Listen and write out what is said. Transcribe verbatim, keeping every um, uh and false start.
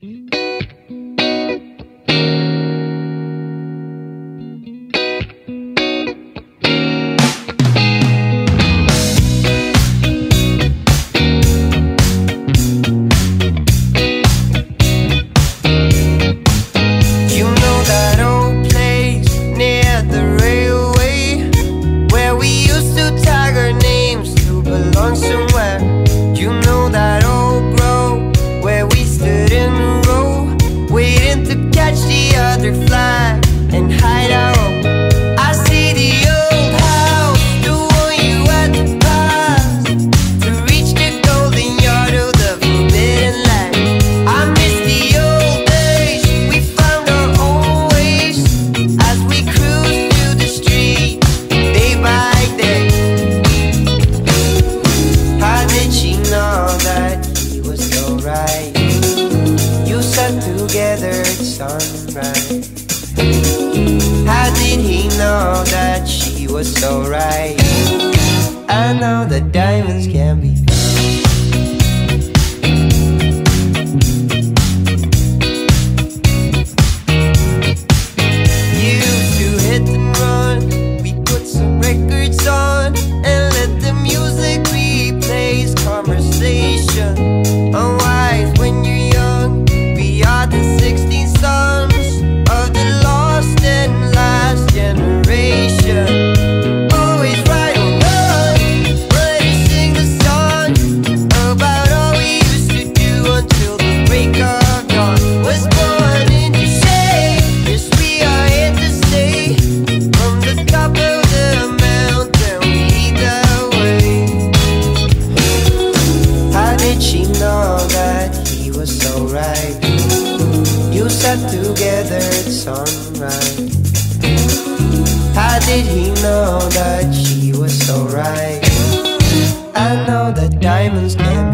Together at sunrise. How did he know that she was so right? I know that diamonds can be used to hit and run. We put some records on and let the music replace conversation. Unwise when you're young, we are the sixteen sons of the lost and last generation. Always right or wrong, ready to sing the song about all we used to do until the break of dawn. Was born into shade, yes we are here to stay. From the top of the mountain we lead the way. How did she know that he was so right? You sat together at sunrise. How did he know that she was so right? I know that diamonds can